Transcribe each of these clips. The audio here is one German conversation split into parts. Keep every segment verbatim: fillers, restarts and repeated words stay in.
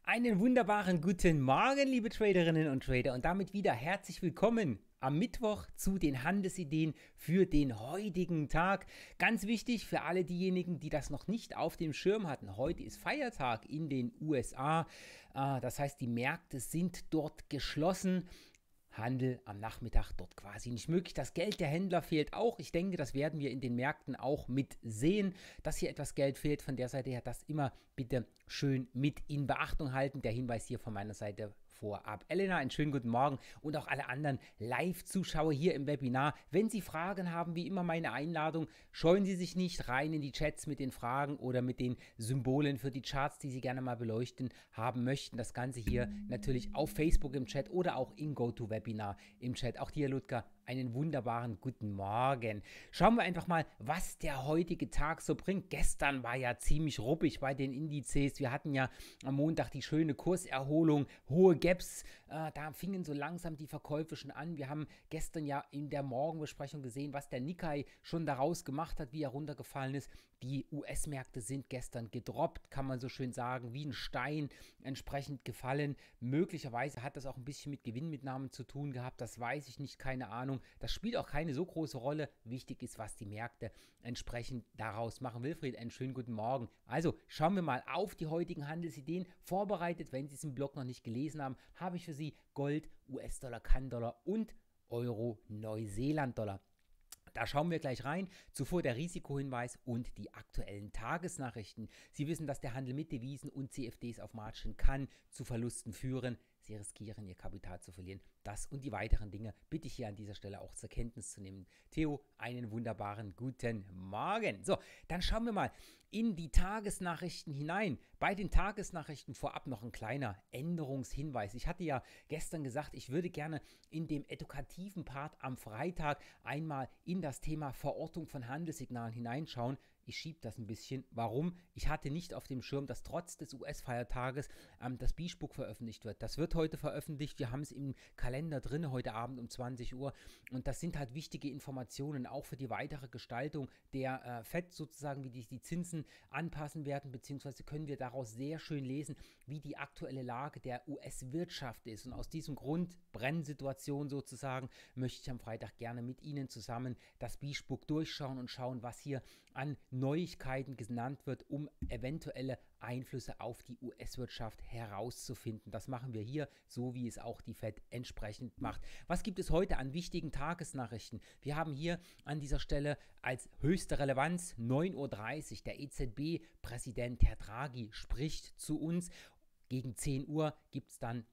Einen wunderbaren guten Morgen, liebe Traderinnen und Trader, und damit wieder herzlich willkommen am Mittwoch zu den Handelsideen für den heutigen Tag. Ganz wichtig für alle diejenigen, die das noch nicht auf dem Schirm hatten. Heute ist Feiertag in den U S A. Das heißt, die Märkte sind dort geschlossen. Handel am Nachmittag dort quasi nicht möglich. Das Geld der Händler fehlt auch. Ich denke, das werden wir in den Märkten auch mit sehen, dass hier etwas Geld fehlt. Von der Seite her das immer bitte schön mit in Beachtung halten. Der Hinweis hier von meiner Seite vorab. Elena, einen schönen guten Morgen und auch alle anderen Live-Zuschauer hier im Webinar. Wenn Sie Fragen haben, wie immer meine Einladung, scheuen Sie sich nicht rein in die Chats mit den Fragen oder mit den Symbolen für die Charts, die Sie gerne mal beleuchten haben möchten. Das Ganze hier natürlich auf Facebook im Chat oder auch in GoToWebinar im Chat. Auch dir, Ludger, einen wunderbaren guten Morgen. Schauen wir einfach mal, was der heutige Tag so bringt. Gestern war ja ziemlich ruppig bei den Indizes. Wir hatten ja am Montag die schöne Kurserholung, hohe Gaps. Äh, da fingen so langsam die Verkäufe schon an. Wir haben gestern ja in der Morgenbesprechung gesehen, was der Nikkei schon daraus gemacht hat, wie er runtergefallen ist. Die U S-Märkte sind gestern gedroppt, kann man so schön sagen, wie ein Stein entsprechend gefallen. Möglicherweise hat das auch ein bisschen mit Gewinnmitnahmen zu tun gehabt. Das weiß ich nicht, keine Ahnung. Das spielt auch keine so große Rolle. Wichtig ist, was die Märkte entsprechend daraus machen. Wilfried, einen schönen guten Morgen. Also schauen wir mal auf die heutigen Handelsideen. Vorbereitet, wenn Sie es im Blog noch nicht gelesen haben, habe ich für Sie Gold, U S-Dollar, Kann-Dollar und Euro, Neuseeland-Dollar. Da schauen wir gleich rein. Zuvor der Risikohinweis und die aktuellen Tagesnachrichten. Sie wissen, dass der Handel mit Devisen und C F Ds auf Margin kann zu Verlusten führen. Sie riskieren, ihr Kapital zu verlieren. Das und die weiteren Dinge bitte ich hier an dieser Stelle auch zur Kenntnis zu nehmen. Theo, einen wunderbaren guten Morgen. So, dann schauen wir mal in die Tagesnachrichten hinein. Bei den Tagesnachrichten vorab noch ein kleiner Änderungshinweis. Ich hatte ja gestern gesagt, ich würde gerne in dem edukativen Part am Freitag einmal in das Thema Verortung von Handelssignalen hineinschauen. Ich schiebe das ein bisschen. Warum? Ich hatte nicht auf dem Schirm, dass trotz des U S-Feiertages ähm, das B-Spuk veröffentlicht wird. Das wird heute veröffentlicht. Wir haben es im Kalender drin, heute Abend um zwanzig Uhr. Und das sind halt wichtige Informationen, auch für die weitere Gestaltung der äh, Fed sozusagen, wie die, die Zinsen anpassen werden, beziehungsweise können wir daraus sehr schön lesen, wie die aktuelle Lage der U S-Wirtschaft ist. Und aus diesem Grund, Brennsituation sozusagen, möchte ich am Freitag gerne mit Ihnen zusammen das B-Spuk durchschauen und schauen, was hier an Neuigkeiten genannt wird, um eventuelle Einflüsse auf die U S-Wirtschaft herauszufinden. Das machen wir hier, so wie es auch die Fed entsprechend macht. Was gibt es heute an wichtigen Tagesnachrichten? Wir haben hier an dieser Stelle als höchste Relevanz neun Uhr dreißig. Der E Z B-Präsident Herr Draghi spricht zu uns. Gegen zehn Uhr gibt es dann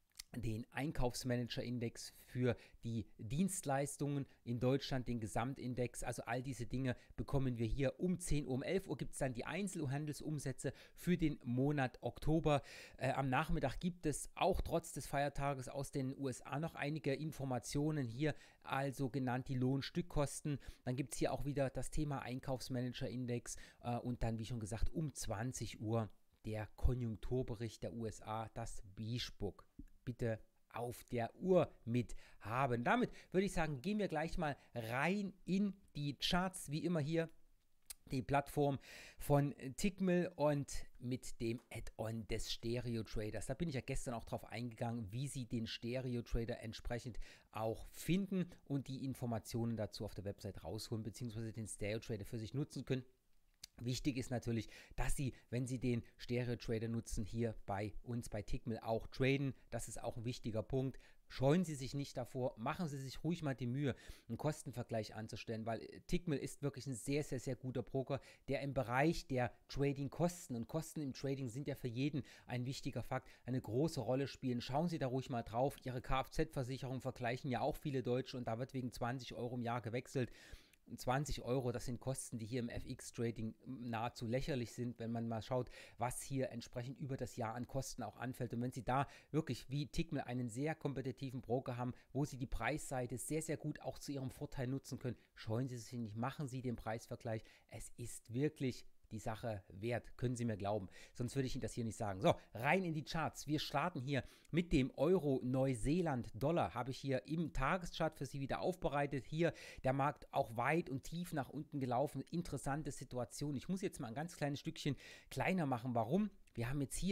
den Einkaufsmanager-Index für die Dienstleistungen in Deutschland, den Gesamtindex, also all diese Dinge bekommen wir hier um zehn Uhr. Um elf Uhr gibt es dann die Einzelhandelsumsätze für den Monat Oktober. Äh, am Nachmittag gibt es auch trotz des Feiertages aus den U S A noch einige Informationen hier, also genannt die Lohnstückkosten. Dann gibt es hier auch wieder das Thema Einkaufsmanager-Index äh, und dann, wie schon gesagt, um zwanzig Uhr der Konjunkturbericht der U S A, das B-Spuk. Bitte auf der Uhr mit haben. Damit würde ich sagen, gehen wir gleich mal rein in die Charts, wie immer hier die Plattform von Tickmill und mit dem Add-on des Stereo Traders. Da bin ich ja gestern auch drauf eingegangen, wie Sie den Stereo Trader entsprechend auch finden und die Informationen dazu auf der Website rausholen, beziehungsweise den Stereo Trader für sich nutzen können. Wichtig ist natürlich, dass Sie, wenn Sie den Stereo Trader nutzen, hier bei uns bei Tickmill auch traden. Das ist auch ein wichtiger Punkt. Scheuen Sie sich nicht davor, machen Sie sich ruhig mal die Mühe, einen Kostenvergleich anzustellen, weil Tickmill ist wirklich ein sehr, sehr, sehr guter Broker, der im Bereich der Trading-Kosten, und Kosten im Trading sind ja für jeden ein wichtiger Fakt, eine große Rolle spielen. Schauen Sie da ruhig mal drauf. Ihre Kfz-Versicherung vergleichen ja auch viele Deutsche und da wird wegen zwanzig Euro im Jahr gewechselt. zwanzig Euro, das sind Kosten, die hier im F X-Trading nahezu lächerlich sind, wenn man mal schaut, was hier entsprechend über das Jahr an Kosten auch anfällt. Und wenn Sie da wirklich wie Tickmill einen sehr kompetitiven Broker haben, wo Sie die Preisseite sehr, sehr gut auch zu Ihrem Vorteil nutzen können, scheuen Sie sich nicht, machen Sie den Preisvergleich. Es ist wirklich die Sache wert, können Sie mir glauben. Sonst würde ich Ihnen das hier nicht sagen. So, rein in die Charts. Wir starten hier mit dem Euro Neuseeland Dollar. Habe ich hier im Tageschart für Sie wieder aufbereitet. Hier der Markt auch weit und tief nach unten gelaufen. Interessante Situation. Ich muss jetzt mal ein ganz kleines Stückchen kleiner machen. Warum? Wir haben jetzt hier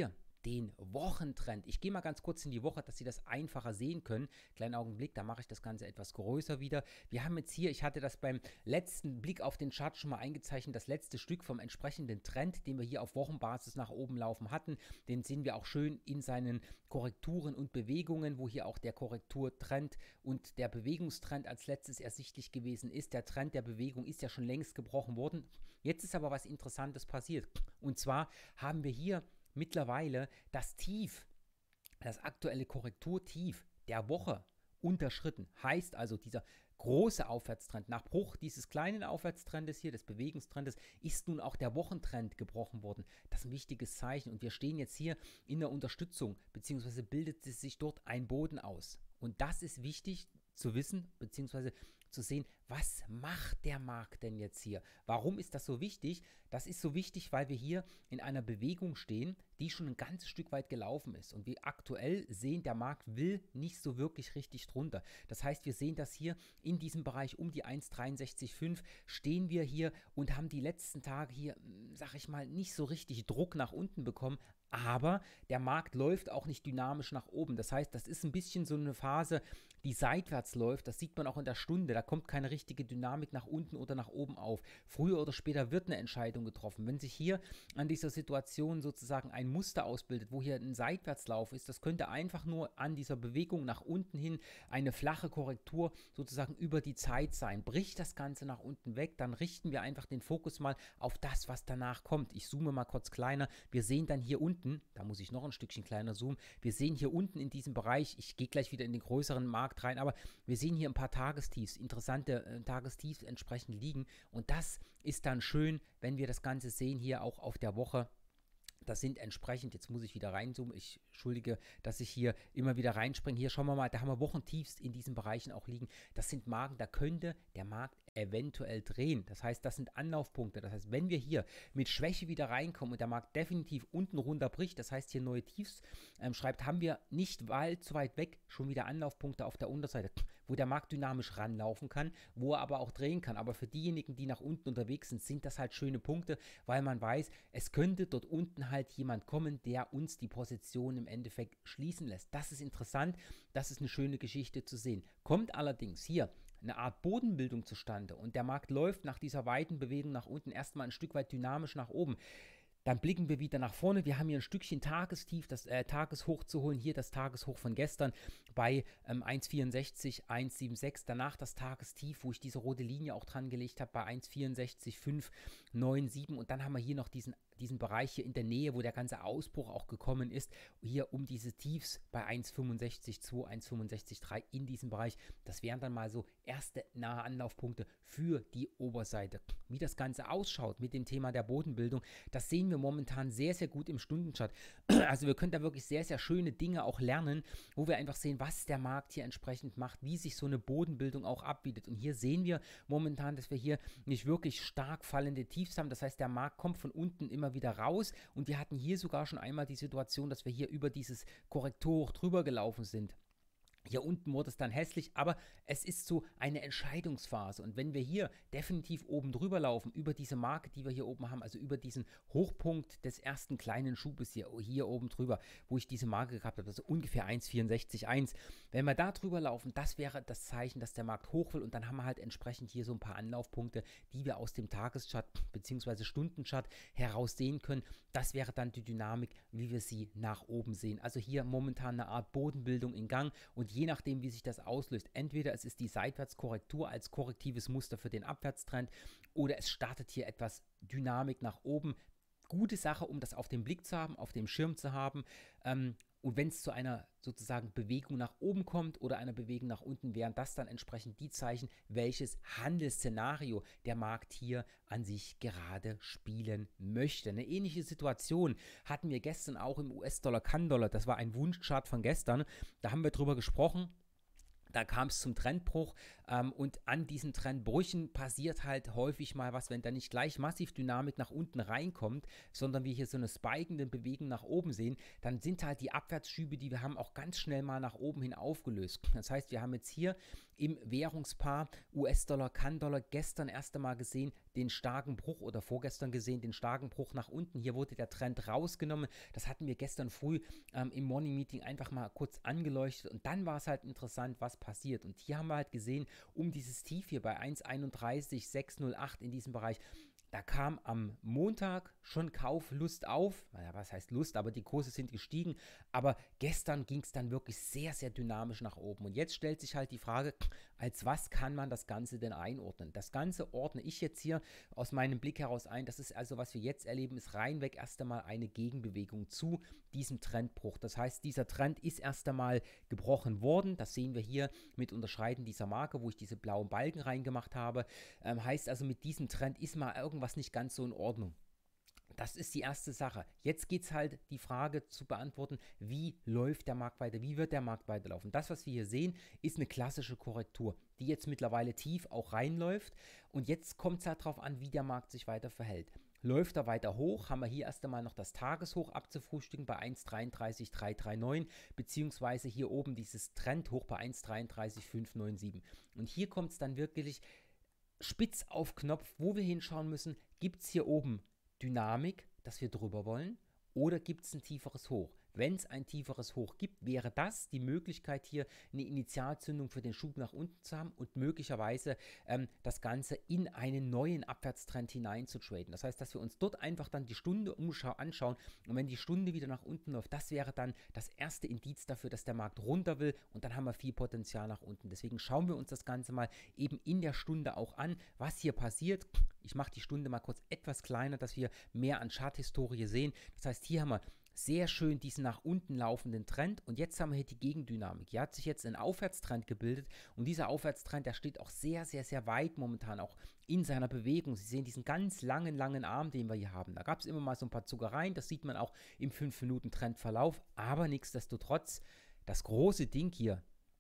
den Wochentrend. Ich gehe mal ganz kurz in die Woche, dass Sie das einfacher sehen können. Kleinen Augenblick, da mache ich das Ganze etwas größer wieder. Wir haben jetzt hier, ich hatte das beim letzten Blick auf den Chart schon mal eingezeichnet, das letzte Stück vom entsprechenden Trend, den wir hier auf Wochenbasis nach oben laufen hatten. Den sehen wir auch schön in seinen Korrekturen und Bewegungen, wo hier auch der Korrekturtrend und der Bewegungstrend als letztes ersichtlich gewesen ist. Der Trend der Bewegung ist ja schon längst gebrochen worden. Jetzt ist aber was Interessantes passiert. Und zwar haben wir hier mittlerweile das Tief, das aktuelle Korrekturtief der Woche unterschritten. Heißt also, dieser große Aufwärtstrend nach Bruch dieses kleinen Aufwärtstrendes hier, des Bewegungstrendes, ist nun auch der Wochentrend gebrochen worden. Das ist ein wichtiges Zeichen und wir stehen jetzt hier in der Unterstützung, beziehungsweise bildet sich dort ein Boden aus. Und das ist wichtig zu wissen, beziehungsweise zu sehen, was macht der Markt denn jetzt hier? Warum ist das so wichtig? Das ist so wichtig, weil wir hier in einer Bewegung stehen, die schon ein ganzes Stück weit gelaufen ist. Und wir aktuell sehen, der Markt will nicht so wirklich richtig drunter. Das heißt, wir sehen das hier in diesem Bereich um die eins Komma sechs fünf stehen wir hier und haben die letzten Tage hier, sag ich mal, nicht so richtig Druck nach unten bekommen. Aber der Markt läuft auch nicht dynamisch nach oben. Das heißt, das ist ein bisschen so eine Phase, die seitwärts läuft. Das sieht man auch in der Stunde. Da kommt keine richtige Dynamik nach unten oder nach oben auf. Früher oder später wird eine Entscheidung getroffen. Wenn sich hier an dieser Situation sozusagen ein Muster ausbildet, wo hier ein Seitwärtslauf ist, das könnte einfach nur an dieser Bewegung nach unten hin eine flache Korrektur sozusagen über die Zeit sein. Bricht das Ganze nach unten weg, dann richten wir einfach den Fokus mal auf das, was danach kommt. Ich zoome mal kurz kleiner. Wir sehen dann hier unten, da muss ich noch ein Stückchen kleiner zoomen, wir sehen hier unten in diesem Bereich, ich gehe gleich wieder in den größeren Markt rein, aber wir sehen hier ein paar Tagestiefs, interessante äh, Tagestiefs entsprechend liegen und das ist dann schön, wenn wir das Ganze sehen hier auch auf der Woche. Das sind entsprechend, jetzt muss ich wieder reinzoomen, ich entschuldige, dass ich hier immer wieder reinspringe. Hier schauen wir mal, da haben wir Wochentiefs in diesen Bereichen auch liegen. Das sind Marken, da könnte der Markt eventuell drehen. Das heißt, das sind Anlaufpunkte. Das heißt, wenn wir hier mit Schwäche wieder reinkommen und der Markt definitiv unten runterbricht, das heißt hier neue Tiefs ähm, schreibt, haben wir nicht allzu weit weg schon wieder Anlaufpunkte auf der Unterseite, wo der Markt dynamisch ranlaufen kann, wo er aber auch drehen kann. Aber für diejenigen, die nach unten unterwegs sind, sind das halt schöne Punkte, weil man weiß, es könnte dort unten halt jemand kommen, der uns die Position im Endeffekt schließen lässt. Das ist interessant, das ist eine schöne Geschichte zu sehen. Kommt allerdings hier eine Art Bodenbildung zustande und der Markt läuft nach dieser weiten Bewegung nach unten erstmal ein Stück weit dynamisch nach oben, dann blicken wir wieder nach vorne. Wir haben hier ein Stückchen Tagestief, das äh, Tageshoch zu holen. Hier das Tageshoch von gestern bei ähm, eins Komma vierundsechzig, eins Komma siebenundsechzig. Danach das Tagestief, wo ich diese rote Linie auch dran gelegt habe, bei eins Komma vierundsechzig, fünf Komma siebenundneunzig. Und dann haben wir hier noch diesen, diesen Bereich hier in der Nähe, wo der ganze Ausbruch auch gekommen ist. Hier um diese Tiefs bei eins Komma fünfundsechzig, zwei, eins Komma fünfundsechzig, drei in diesem Bereich. Das wären dann mal so erste nahe Anlaufpunkte für die Oberseite. Wie das Ganze ausschaut mit dem Thema der Bodenbildung, das sehen wir momentan sehr, sehr gut im Stundenchart. Also wir können da wirklich sehr, sehr schöne Dinge auch lernen, wo wir einfach sehen, was der Markt hier entsprechend macht, wie sich so eine Bodenbildung auch abbietet. Und hier sehen wir momentan, dass wir hier nicht wirklich stark fallende Tiefs haben. Das heißt, der Markt kommt von unten immer wieder raus und wir hatten hier sogar schon einmal die Situation, dass wir hier über dieses Korrekturhoch drüber gelaufen sind. Hier unten wurde es dann hässlich, aber es ist so eine Entscheidungsphase und wenn wir hier definitiv oben drüber laufen, über diese Marke, die wir hier oben haben, also über diesen Hochpunkt des ersten kleinen Schubes hier, hier oben drüber, wo ich diese Marke gehabt habe, also ungefähr eins Komma vierundsechzig eins, wenn wir da drüber laufen, das wäre das Zeichen, dass der Markt hoch will und dann haben wir halt entsprechend hier so ein paar Anlaufpunkte, die wir aus dem Tageschart bzw. Stundenchart heraus sehen können. Das wäre dann die Dynamik, wie wir sie nach oben sehen. Also hier momentan eine Art Bodenbildung in Gang und je nachdem, wie sich das auslöst, entweder es ist die Seitwärtskorrektur als korrektives Muster für den Abwärtstrend oder es startet hier etwas Dynamik nach oben. Gute Sache, um das auf dem Blick zu haben, auf dem Schirm zu haben. Ähm, und wenn es zu einer sozusagen Bewegung nach oben kommt oder einer Bewegung nach unten, wären das dann entsprechend die Zeichen, welches Handelsszenario der Markt hier an sich gerade spielen möchte. Eine ähnliche Situation hatten wir gestern auch im U S-Dollar-Kann-Dollar. Das war ein Wunschchart von gestern. Da haben wir drüber gesprochen. Da kam es zum Trendbruch ähm, und an diesen Trendbrüchen passiert halt häufig mal was, wenn da nicht gleich massiv Dynamik nach unten reinkommt, sondern wir hier so eine spikende Bewegung nach oben sehen, dann sind halt die Abwärtsschübe, die wir haben, auch ganz schnell mal nach oben hin aufgelöst. Das heißt, wir haben jetzt hier im Währungspaar U S-Dollar, Kan-Dollar gestern erst einmal gesehen, den starken Bruch oder vorgestern gesehen, den starken Bruch nach unten. Hier wurde der Trend rausgenommen. Das hatten wir gestern früh ähm, im Morning Meeting einfach mal kurz angeleuchtet und dann war es halt interessant, was passiert. Und hier haben wir halt gesehen, um dieses Tief hier bei eins einunddreißig sechshundertacht in diesem Bereich, da kam am Montag schon Kauflust auf. Naja, was heißt Lust, aber die Kurse sind gestiegen. Aber gestern ging es dann wirklich sehr, sehr dynamisch nach oben. Und jetzt stellt sich halt die Frage, als was kann man das Ganze denn einordnen? Das Ganze ordne ich jetzt hier aus meinem Blick heraus ein. Das ist also, was wir jetzt erleben, ist reinweg erst einmal eine Gegenbewegung zu diesem Trendbruch. Das heißt, dieser Trend ist erst einmal gebrochen worden. Das sehen wir hier mit Unterschreiten dieser Marke, wo ich diese blauen Balken reingemacht habe. Ähm, heißt also, mit diesem Trend ist mal irgendwas was nicht ganz so in Ordnung. Das ist die erste Sache. Jetzt geht es halt, die Frage zu beantworten, wie läuft der Markt weiter, wie wird der Markt weiterlaufen. Das, was wir hier sehen, ist eine klassische Korrektur, die jetzt mittlerweile tief auch reinläuft und jetzt kommt es halt darauf an, wie der Markt sich weiter verhält. Läuft er weiter hoch, haben wir hier erst einmal noch das Tageshoch abzufrühstücken bei eins dreiunddreißig dreihundertneununddreißig, beziehungsweise hier oben dieses Trendhoch bei eins dreiunddreißig fünfhundertsiebenundneunzig. Und hier kommt es dann wirklich spitz auf Knopf, wo wir hinschauen müssen, gibt es hier oben Dynamik, dass wir drüber wollen, oder gibt es ein tieferes Hoch? Wenn es ein tieferes Hoch gibt, wäre das die Möglichkeit, hier eine Initialzündung für den Schub nach unten zu haben und möglicherweise ähm, das Ganze in einen neuen Abwärtstrend hinein zu traden. Das heißt, dass wir uns dort einfach dann die Stunde anschauen und wenn die Stunde wieder nach unten läuft, das wäre dann das erste Indiz dafür, dass der Markt runter will und dann haben wir viel Potenzial nach unten. Deswegen schauen wir uns das Ganze mal eben in der Stunde auch an, was hier passiert. Ich mache die Stunde mal kurz etwas kleiner, dass wir mehr an Charthistorie sehen. Das heißt, hier haben wir sehr schön diesen nach unten laufenden Trend und jetzt haben wir hier die Gegendynamik. Hier hat sich jetzt ein Aufwärtstrend gebildet und dieser Aufwärtstrend, der steht auch sehr, sehr, sehr weit momentan auch in seiner Bewegung. Sie sehen diesen ganz langen, langen Arm, den wir hier haben. Da gab es immer mal so ein paar Zuckereien, das sieht man auch im fünf Minuten Trendverlauf, aber nichtsdestotrotz, das große Ding hier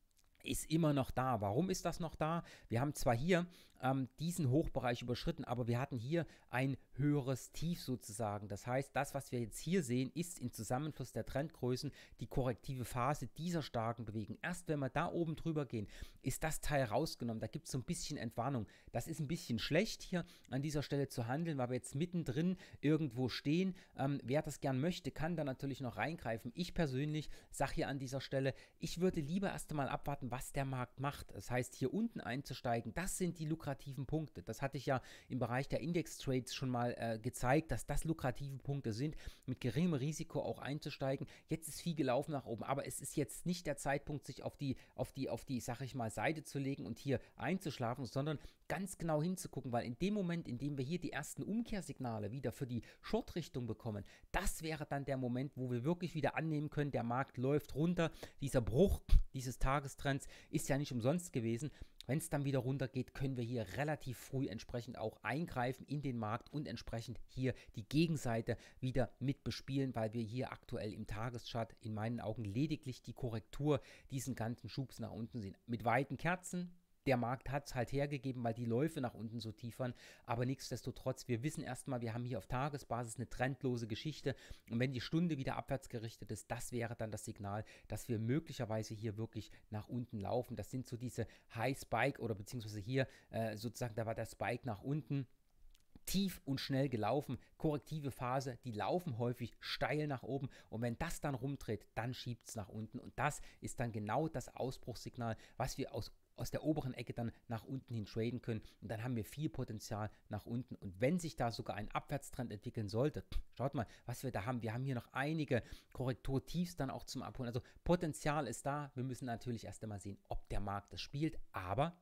ist immer noch da. Warum ist das noch da? Wir haben zwar hier ähm, diesen Hochbereich überschritten, aber wir hatten hier ein höheres Tief sozusagen. Das heißt, das, was wir jetzt hier sehen, ist im Zusammenfluss der Trendgrößen die korrektive Phase dieser starken Bewegung. Erst wenn wir da oben drüber gehen, ist das Teil rausgenommen. Da gibt es so ein bisschen Entwarnung. Das ist ein bisschen schlecht hier an dieser Stelle zu handeln, weil wir jetzt mittendrin irgendwo stehen. Ähm, wer das gern möchte, kann da natürlich noch reingreifen. Ich persönlich sage hier an dieser Stelle, ich würde lieber erst einmal abwarten, was der Markt macht. Das heißt, hier unten einzusteigen, das sind die lukrativen Punkte. Das hatte ich ja im Bereich der Index-Trades schon mal äh, gezeigt, dass das lukrative Punkte sind, mit geringem Risiko auch einzusteigen. Jetzt ist viel gelaufen nach oben, aber es ist jetzt nicht der Zeitpunkt, sich auf die, auf die, auf die, sag ich mal, Seite zu legen und hier einzuschlafen, sondern ganz genau hinzugucken, weil in dem Moment, in dem wir hier die ersten Umkehrsignale wieder für die Short-Richtung bekommen, das wäre dann der Moment, wo wir wirklich wieder annehmen können, der Markt läuft runter, dieser Bruch dieses Tagestrends ist ja nicht umsonst gewesen. Wenn es dann wieder runtergeht, können wir hier relativ früh entsprechend auch eingreifen in den Markt und entsprechend hier die Gegenseite wieder mit bespielen, weil wir hier aktuell im Tageschart in meinen Augen lediglich die Korrektur diesen ganzen Schubs nach unten sehen. Mit weiten Kerzen. Der Markt hat es halt hergegeben, weil die Läufe nach unten so tief waren, aber nichtsdestotrotz, wir wissen erstmal, wir haben hier auf Tagesbasis eine trendlose Geschichte und wenn die Stunde wieder abwärts gerichtet ist, das wäre dann das Signal, dass wir möglicherweise hier wirklich nach unten laufen. Das sind so diese High Spike oder beziehungsweise hier äh, sozusagen, da war der Spike nach unten, tief und schnell gelaufen, korrektive Phase, die laufen häufig steil nach oben und wenn das dann rumdreht, dann schiebt es nach unten und das ist dann genau das Ausbruchssignal, was wir aus aus der oberen Ecke dann nach unten hin traden können und dann haben wir viel Potenzial nach unten und wenn sich da sogar ein Abwärtstrend entwickeln sollte, schaut mal, was wir da haben, wir haben hier noch einige Korrekturtiefs dann auch zum Abholen, also Potenzial ist da, wir müssen natürlich erst einmal sehen, ob der Markt das spielt, aber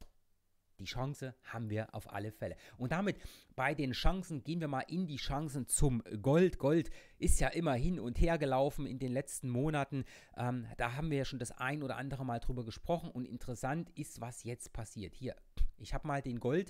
die Chance haben wir auf alle Fälle. Und damit bei den Chancen gehen wir mal in die Chancen zum Gold. Gold ist ja immer hin und her gelaufen in den letzten Monaten. Ähm, da haben wir ja schon das ein oder andere Mal drüber gesprochen. Und interessant ist, was jetzt passiert. Hier, ich habe mal den Gold,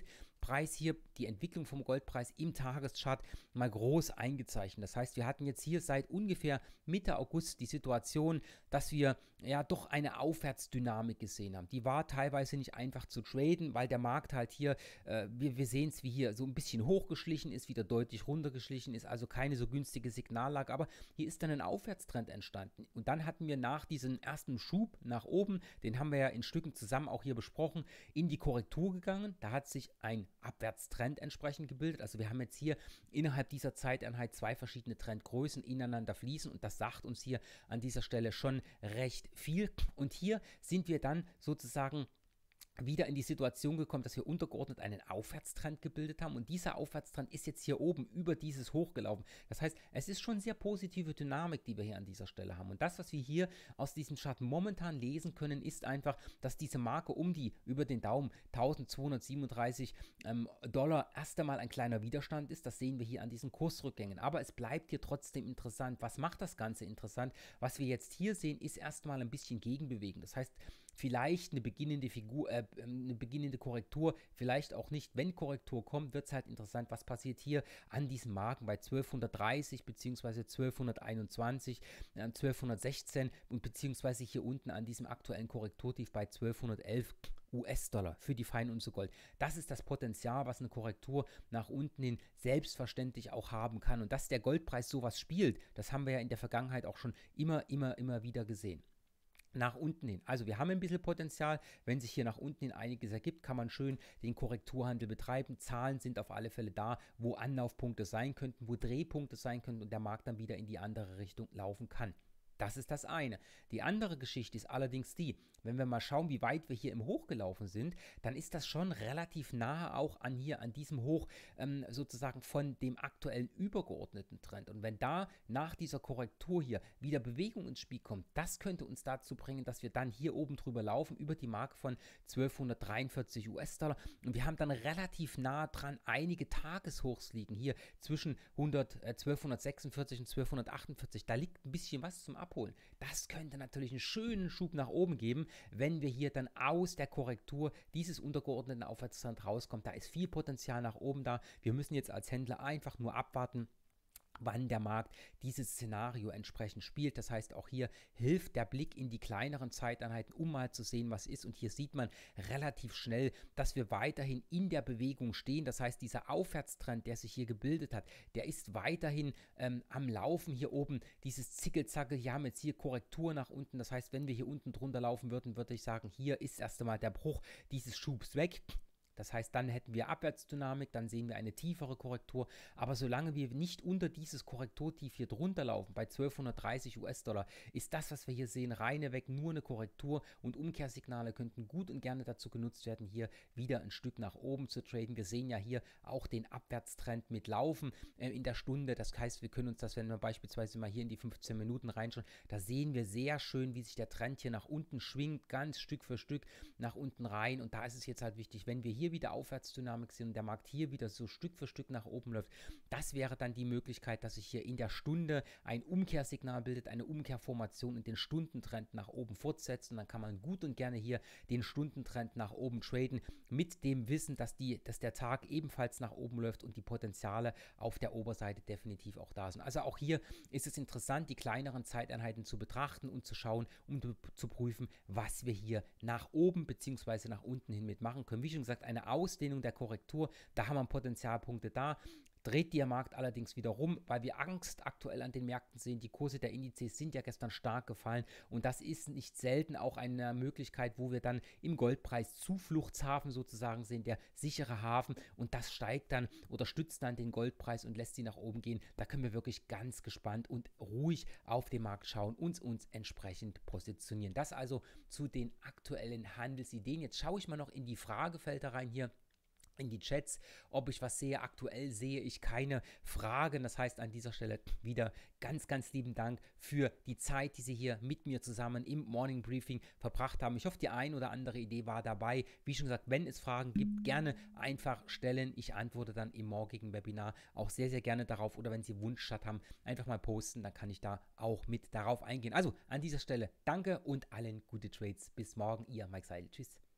Goldpreis hier, die Entwicklung vom Goldpreis im Tageschart mal groß eingezeichnet. Das heißt, wir hatten jetzt hier seit ungefähr Mitte August die Situation, dass wir ja doch eine Aufwärtsdynamik gesehen haben. Die war teilweise nicht einfach zu traden, weil der Markt halt hier, äh, wir, wir sehen es wie hier, so ein bisschen hochgeschlichen ist, wieder deutlich runtergeschlichen ist, also keine so günstige Signallage, aber hier ist dann ein Aufwärtstrend entstanden. Und dann hatten wir nach diesem ersten Schub nach oben, den haben wir ja in Stücken zusammen auch hier besprochen, in die Korrektur gegangen. Da hat sich ein Abwärtstrend entsprechend gebildet. Also wir haben jetzt hier innerhalb dieser Zeiteinheit zwei verschiedene Trendgrößen ineinander fließen und das sagt uns hier an dieser Stelle schon recht viel. Und hier sind wir dann sozusagen wieder in die Situation gekommen, dass wir untergeordnet einen Aufwärtstrend gebildet haben und dieser Aufwärtstrend ist jetzt hier oben über dieses Hoch gelaufen. Das heißt, es ist schon sehr positive Dynamik, die wir hier an dieser Stelle haben und das, was wir hier aus diesem Chart momentan lesen können, ist einfach, dass diese Marke um die, über den Daumen, eintausendzweihundertsiebenunddreißig ähm, Dollar erst einmal ein kleiner Widerstand ist. Das sehen wir hier an diesen Kursrückgängen, aber es bleibt hier trotzdem interessant. Was macht das Ganze interessant? Was wir jetzt hier sehen, ist erstmal ein bisschen Gegenbewegung. Das heißt, vielleicht eine beginnende Figur, äh, eine beginnende Korrektur, vielleicht auch nicht. Wenn Korrektur kommt, wird es halt interessant, was passiert hier an diesen Marken bei zwölfhundertdreißig bzw. zwölfhunderteinundzwanzig, äh, zwölfhundertsechzehn und beziehungsweise hier unten an diesem aktuellen Korrekturtief bei zwölfhundertelf U S-Dollar für die Feinunze Gold. Das ist das Potenzial, was eine Korrektur nach unten hin selbstverständlich auch haben kann. Und dass der Goldpreis sowas spielt, das haben wir ja in der Vergangenheit auch schon immer, immer, immer wieder gesehen. Nach unten hin. Also wir haben ein bisschen Potenzial. Wenn sich hier nach unten hin einiges ergibt, kann man schön den Korrekturhandel betreiben. Zahlen sind auf alle Fälle da, wo Anlaufpunkte sein könnten, wo Drehpunkte sein könnten und der Markt dann wieder in die andere Richtung laufen kann. Das ist das eine. Die andere Geschichte ist allerdings die, wenn wir mal schauen, wie weit wir hier im Hoch gelaufen sind, dann ist das schon relativ nahe auch an hier, an diesem Hoch ähm, sozusagen von dem aktuellen übergeordneten Trend. Und wenn da nach dieser Korrektur hier wieder Bewegung ins Spiel kommt, das könnte uns dazu bringen, dass wir dann hier oben drüber laufen, über die Marke von zwölfhundertdreiundvierzig U S-Dollar. Und wir haben dann relativ nah dran einige Tageshochs liegen, hier zwischen hundert, äh, zwölfhundertsechsundvierzig und zwölfhundertachtundvierzig. Da liegt ein bisschen was zum Abholen. Das könnte natürlich einen schönen Schub nach oben geben, wenn wir hier dann aus der Korrektur dieses untergeordneten Aufwärtstrend rauskommen. Da ist viel Potenzial nach oben da. Wir müssen jetzt als Händler einfach nur abwarten, wann der Markt dieses Szenario entsprechend spielt. Das heißt, auch hier hilft der Blick in die kleineren Zeiteinheiten, um mal zu sehen, was ist. Und hier sieht man relativ schnell, dass wir weiterhin in der Bewegung stehen. Das heißt, dieser Aufwärtstrend, der sich hier gebildet hat, der ist weiterhin ähm, am Laufen hier oben. Dieses Zickelzackel, wir haben jetzt hier Korrektur nach unten. Das heißt, wenn wir hier unten drunter laufen würden, würde ich sagen, hier ist erst einmal der Bruch dieses Schubs weg. Das heißt, dann hätten wir Abwärtsdynamik, dann sehen wir eine tiefere Korrektur. Aber solange wir nicht unter dieses Korrekturtief hier drunter laufen, bei zwölfhundertdreißig U S-Dollar, ist das, was wir hier sehen, reineweg nur eine Korrektur. Und Umkehrsignale könnten gut und gerne dazu genutzt werden, hier wieder ein Stück nach oben zu traden. Wir sehen ja hier auch den Abwärtstrend mit Laufen äh, in der Stunde. Das heißt, wir können uns das, wenn wir beispielsweise mal hier in die fünfzehn Minuten reinschauen, da sehen wir sehr schön, wie sich der Trend hier nach unten schwingt, ganz Stück für Stück nach unten rein. Und da ist es jetzt halt wichtig, wenn wir hier hier wieder Aufwärtsdynamik sind und der Markt hier wieder so Stück für Stück nach oben läuft, das wäre dann die Möglichkeit, dass sich hier in der Stunde ein Umkehrsignal bildet, eine Umkehrformation und den Stundentrend nach oben fortsetzt und dann kann man gut und gerne hier den Stundentrend nach oben traden, mit dem Wissen, dass, die, dass der Tag ebenfalls nach oben läuft und die Potenziale auf der Oberseite definitiv auch da sind. Also auch hier ist es interessant, die kleineren Zeiteinheiten zu betrachten und zu schauen, um zu prüfen, was wir hier nach oben bzw. nach unten hin mitmachen können. Wie schon gesagt, eine Ausdehnung der Korrektur, da haben wir Potenzialpunkte da. Dreht der Markt allerdings wieder rum, weil wir Angst aktuell an den Märkten sehen. Die Kurse der Indizes sind ja gestern stark gefallen und das ist nicht selten auch eine Möglichkeit, wo wir dann im Goldpreis Zufluchtshafen sozusagen sehen, der sichere Hafen und das steigt dann oder stützt dann den Goldpreis und lässt sie nach oben gehen. Da können wir wirklich ganz gespannt und ruhig auf den Markt schauen und uns entsprechend positionieren. Das also zu den aktuellen Handelsideen. Jetzt schaue ich mal noch in die Fragefelder rein hier, in die Chats, ob ich was sehe. Aktuell sehe ich keine Fragen. Das heißt, an dieser Stelle wieder ganz, ganz lieben Dank für die Zeit, die Sie hier mit mir zusammen im Morning Briefing verbracht haben. Ich hoffe, die ein oder andere Idee war dabei. Wie schon gesagt, wenn es Fragen gibt, gerne einfach stellen. Ich antworte dann im morgigen Webinar auch sehr, sehr gerne darauf. Oder wenn Sie Wunschchat haben, einfach mal posten. Dann kann ich da auch mit darauf eingehen. Also an dieser Stelle danke und allen gute Trades. Bis morgen. Ihr Mike Seidel. Tschüss.